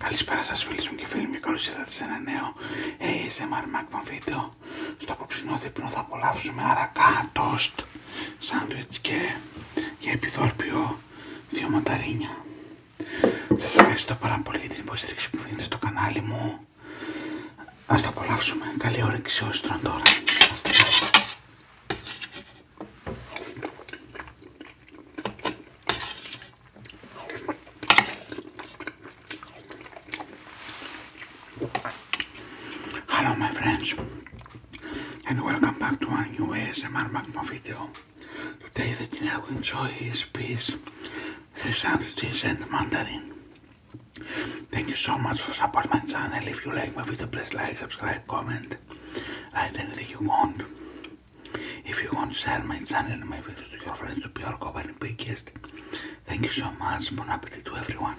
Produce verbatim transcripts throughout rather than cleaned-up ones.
Καλησπέρα σας φίλες μου και φίλοι μου και καλώς ήρθατε σε ένα νέο έι ες εμ αρ Mukbang βίντεο. Στο απόψινό δείπνο θα απολαύσουμε αρακά, τόστ, σάντουιτς και για επιθόρπιο δύο μανταρίνια. Σας ευχαριστώ πάρα πολύ για την υποστήριξη που δίνετε στο κανάλι μου. Ας το απολαύσουμε. Καλή όρεξη όσοι τρώνε τώρα. Hello my friends and welcome back to our new έι ες εμ αρ Mukbang video. Today the dinner we enjoy is peas, three sandwiches and Mandarin. Thank you so much for supporting my channel. If you like my video, please like, subscribe, comment, write anything you want. If you want to share my channel and my videos to your friends to be our company biggest, thank you so much. Bon appetit to everyone.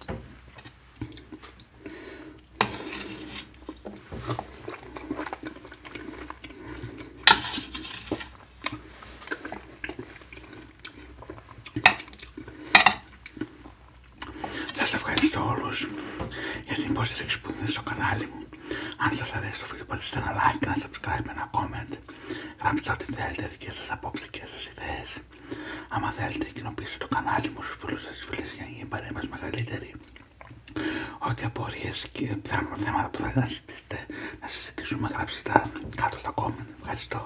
Σας ευχαριστώ όλους για την υποστήριξη που δίνετε στο κανάλι μου. Αν σας αρέσει το βίντεο, πατήστε ένα like, ένα subscribe, ένα comment. Γράψτε ό,τι θέλετε, δικές σας απόψεις, δικές σας ιδέες. Άμα θέλετε, κοινοποιήστε το κανάλι μου στους φίλους σας, στις φίλες για να γίνει η παρέα μας μεγαλύτερη. Ό,τι απορίες και θέματα που θέλετε να συζητήσετε, να συζητήσουμε, γράψτε τα κάτω στα comment. Ευχαριστώ.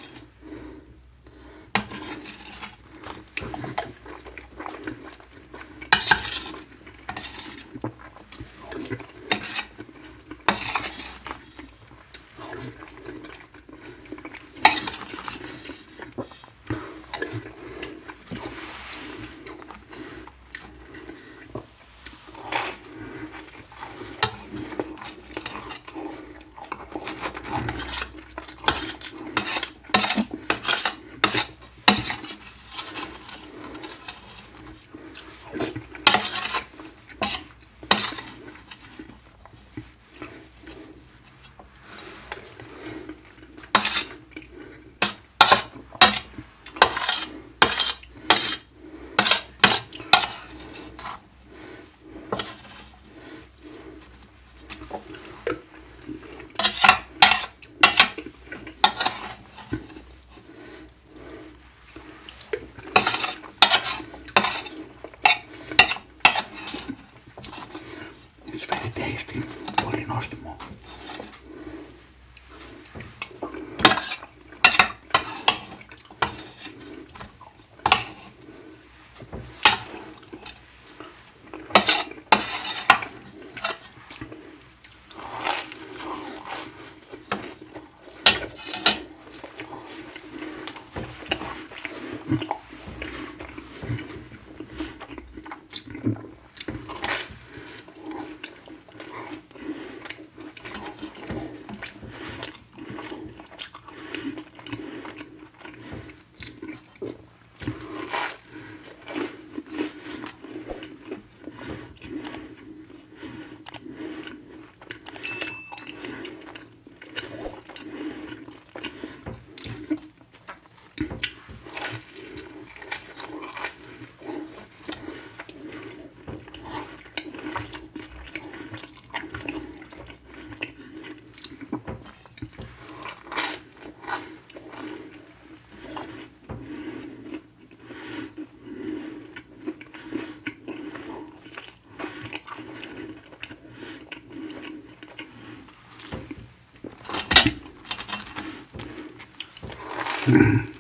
It's very tasty, πολύ νόστιμο. Mm.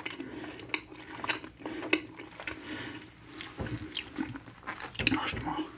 Nós tomamos.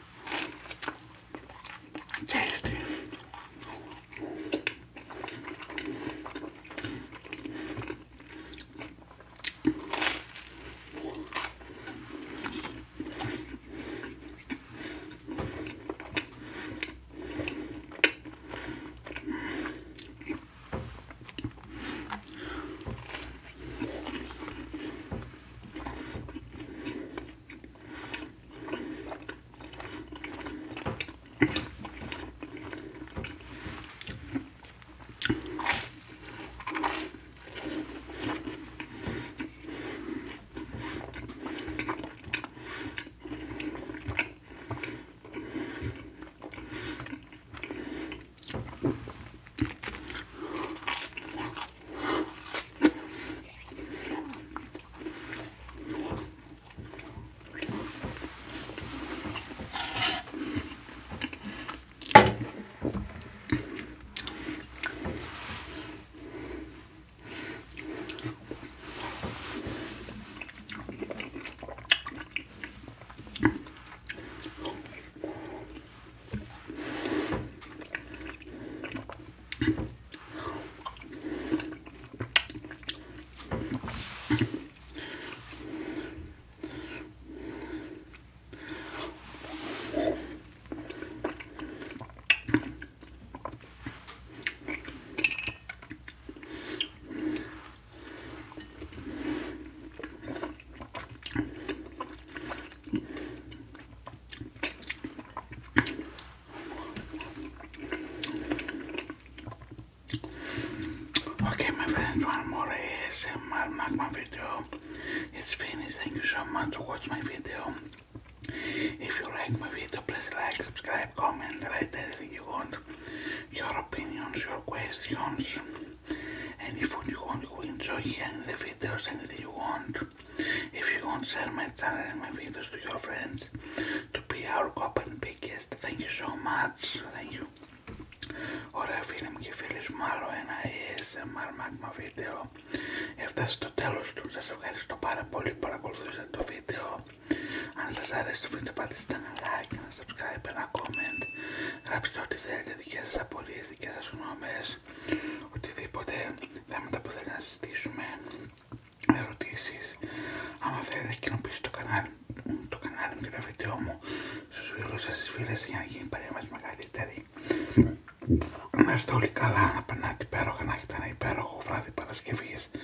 friends, one more A S M R Mukbang video. It's finished. Thank you so much for watching my video. If you like my video, please like, subscribe, comment, write anything you want. Your opinions, your questions, any food you want, you enjoy hearing the videos, anything you want. If you want, share my channel and my videos to your friends to be our common biggest. Thank you so much. Thank you. Ωραία φίλοι μου και φίλοι μου, άλλο ένα έι ες εμ αρ Mukbang βίντεο. Έφτασε στο τέλος του. Σας ευχαριστώ πάρα πολύ που παρακολουθήσατε το βίντεο. Αν σας άρεσε το βίντεο, πατήστε ένα like, ένα subscribe, ένα comment. Γράψτε ό,τι θέλετε, δικές σας απορίες, δικές σας γνώμες, οτιδήποτε θέματα που θέλετε να συζητήσουμε, ερωτήσεις. Άμα θέλετε κοινοποιήστε το κανάλι, το κανάλι μου και τα βίντεο μου στους φίλους σας, στις φίλες, για να γίνει η παρέα μας μεγαλύτερη. Να είστε όλοι καλά, να περνάτε υπέροχα, να έχετε ένα υπέροχο βράδυ Παρασκευής.